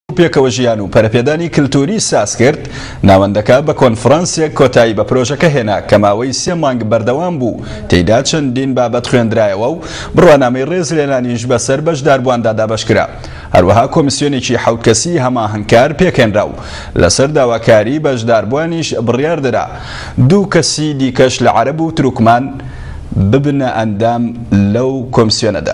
پێکەوە ژیان و پەرەپێدانی کللتوری ساز کرد ناوەندەکە بە کۆنفرانسێک کۆتایی بە پرۆژەکە هێنا کە ماوەی 3 مانگ بەردەوام بوو تێیدا چەندین بابەت خوێندرایەوە و بڕوانامەی ڕێزلێنانیش بەسەر بەشداربوواندا دابەشکرا. هەروەها کۆمیسیۆنێکی 7 کەسی هەماهەنگکار پێکهێنرا و لەسەر داواکاری بەشداربووانیش بڕیاردرا 2 کەسی دیکەش لە عەرەب و تروکمان ببنە ئەندام لەو کۆمیسیۆنەدا.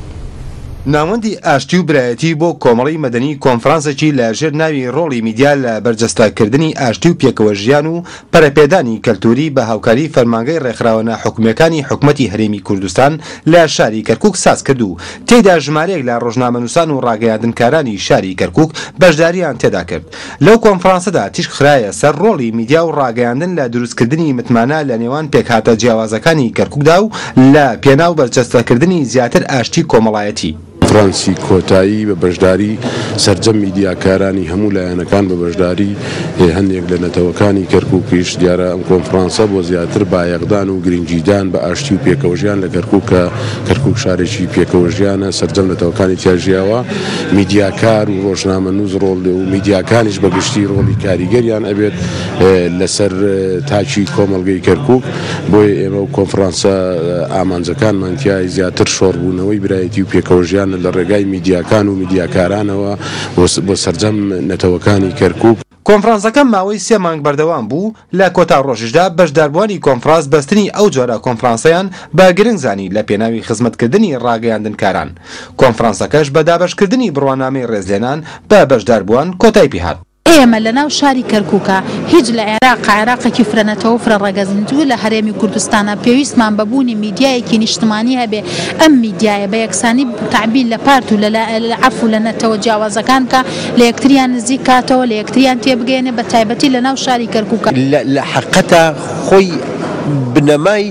ناوەندی ئاشتی و برایەتی بۆ کۆمەڵی مەدەنی کۆنفرانسێکی لە ژێر ناوی ڕۆڵی میدیا لە بەرجەستەکردنی ئاشتی و پێکەوە ژیان و پەرەپێدانی کەلتوری بە هاوکاری فەرمانگەی ڕێکخراوە ناحکومەکانی حکومەتی هەرێمی کوردستان لە شاری کەرکووک ساز کرد و تێیدا ژمارەیەک لە ڕۆژنامەنووسان و ڕاگەیاندنکارانی شاری کەرکووک بەشداریان تێدا کرد. لەو کۆنفرانسەدا تیشک خرایە سەر ڕۆڵی میدیا و ڕاگەیاندن لە دروستکردنی متمانە لە نێوان پێکهاتە جیاوازەکانی کەرکووکدا و لە پێناو بەرجەستەکردنی زیاتر ئاشتی کۆمەڵایەتی. کۆنفرانسی کۆتایی بە بەشداری سەرجەم میدیاکارانی هەموو لایەنەکان بە بەشداری هەندێک لە نەتەوەکانی کەرکووکیش دیارە ئەم کۆنفرانسە بۆ زیاتر بایەقدان و گرنگجیدان بە ئاشتی و پێکەوەژیان لە کەرکووکە کەرکووک شارێکی پێکەوەژیانە سەرجەم نەتەوەکانی تیاژیاوە میدیاکار و ڕۆژنامەنووس ڕۆڵ و میدیاکانیش بەگشتی ڕۆڵی کاریگەریان ئەبێت لەسەر تاچی کۆمەڵگەی کەرکووک. بۆیە ئێمە و کۆنفرانسە ئامانجەکانمان تیای زیاتر شۆڕبوونەوەی برایەتی و پێکەوەژیان لە ڕێگای میدیاکان و میدیاکارانەوە بۆ سەرجەم نەتەوەکانی کەرکووک. کۆنفرانسەکە ماوەی 3 مانگ بەردەوام بوو. لە کۆتا ڕۆژشدا بەشداربووانی کۆنفرانس بەستنی ئەو جۆرە کۆنفرانسەیان بە گرنگزانی لە پێناوی خزمەتکردنی ڕاگەیاندنکاران. کۆنفرانسەکەش بە دابەشکردنی بڕوانامەی ڕێزلێنان بە بەشداربووان کۆتایی پێهات. ئێمە لەناو شاری کەرکووکە هیچ لە عێراقێکی فرەنەتەوە فرە ڕەگەزنجوو لە هەرێمی کوردستانە پێویستمان بەبوونی میدیایەکی نیشتمانی هەبێ. ئەم میدیایە بە یەکسانی تعبیل لە پارت و لە عەف و لە نەتەوە جیاوازەکان کە لە یەکتریان نزیک کاتەوە لە یەکتریان تێبگەێنێ بە تایبەتی لەناو شاری کەرکووکە. لە حەقەتە خۆی بنەمای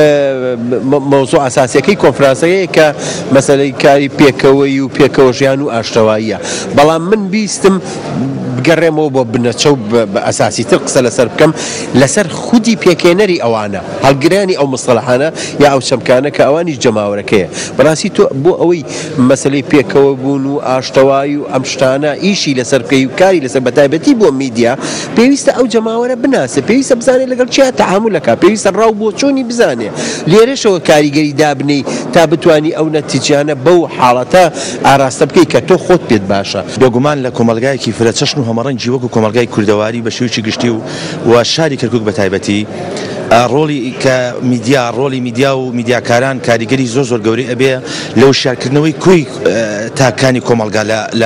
مۆزوع ئاساسیەکەی کۆنفرانسەیە کە مەسەلەی کاری پێکەوەی و پێکەوەژیان و ئاشتەواییە. بەڵام من بیستم بگەڕێمەوە بۆ بنەچە و بە ئاساسی تر قسە لەسەر بکەم لەسەر خودی پێکێنەری ئەوانە هەڵگرانی ئەو مستەڵەحانە یا ئەو چەمکانە کە ئەوانیش جەماوەرەکەیە. بەڕاستی تۆ بۆ ئەوەی مەسەلەی پێکەوە بوون و ئاشتەوایی و ئەم شتانە ئیشی لەسەر بکەی و کاری لەسەر بەتایبەتی بۆ میدیا پێویستە ئەو جەماوەرە بناسێ، پێویستە بزانێت لەگەڵ چیا تەعاملەکە، پێویستە ڕاو بۆ چۆنی بزانێ. لێرەشەوە کاریگەری دابنەی تا بتوانی ئەو نەتیجانە بەو حاڵەتە ئاراستە بکەی کە تۆ خۆت پێت باشە. بێگومان لە کۆمەلگایەکی فرەچەشن و هەمەڕەنگی وەکو کۆمەلگای کوردەواری بە شێوەیەکی گشتی و شاری کەرکووک بە تایبەتی ڕۆڵی کە ڕۆڵی میدیا و میدیاکاران کاریگەری زۆر گەورەی ئەبێ لەو شارکردنەوەی کوی تاکانی کۆمەلگا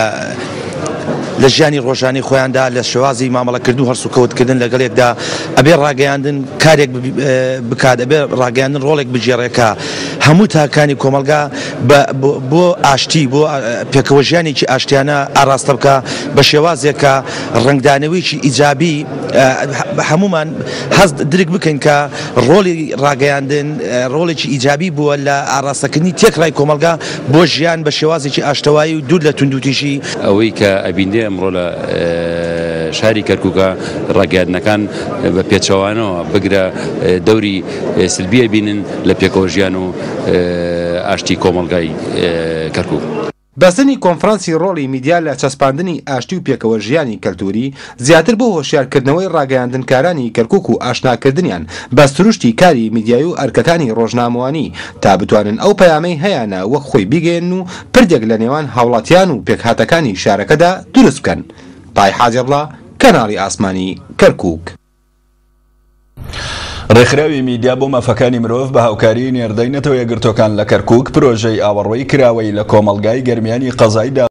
لە ژیانی ڕۆژانەی خۆیاندا لە شێوازی مامەڵەکردن و هەرسوکەوتکردن لەگەڵێکدا ئەبێ ڕاگەیاندن کارێک بکات، ئەبێ ڕاگەیاندن ڕۆڵێک بجێڕێکە هەموو تاکانی کۆمەلگا بۆ ئاشتی بۆ پێکەوە ژیانێکی ئاشتیانە ئاراستە بکە بە شێوازێکە ڕنگدانەوەیکی ئیجابی هەمومان هەست درک بکەین کە ڕۆڵی ڕاگەیاندن ڕۆڵێکی ئیجابی بووە لە ئاراستەکردنی تێکڕای کۆمەلگا بۆ ژیان بە شێوازێکی ئاشتەوایی و دوور لە توندوتیژی. ئەوەی کە ئەبیندێ ئەمڕۆ لە شاری کەرکووکە ڕاگەیاندنەکان بە پێچەوانەوە بگرە دەوری سلبیە بینن لە پێکەوەژیان و ئاشتی کۆمەلگای کەرکووک. بەستنی کۆنفرانسی ڕۆڵی میدیا لە چەسپاندنی ئاشتی و پێکەوە ژیانی کەلتوری زیاتر بۆ هۆشیارکردنەوەی ڕاگەیاندنکارانی کەرکووک و ئاشناکردنیان بە سروشتی کاری میدیایی و ئەرکەکانی ڕۆژنامەوانی تا بتوانن ئەو پەیامەی هەیەە وەک خۆی بیگەێن و پردێک لە نێوان هاوڵاتیان و پێکهاتەکانی شارەکەدا دروست بکەن. پای حاجەبڵا، کەناڵی ئاسمانی کەرکووک. ڕێکخراوی میدیا بۆ مافەکانی مرۆڤ بە هاوکاری نێردەی نەتەوە یەکگرتوەکان لە کەرکووک پرۆژەی ئاوەڕۆی کراوەی لە کۆمەلگای گەرمیانی قەزاییدا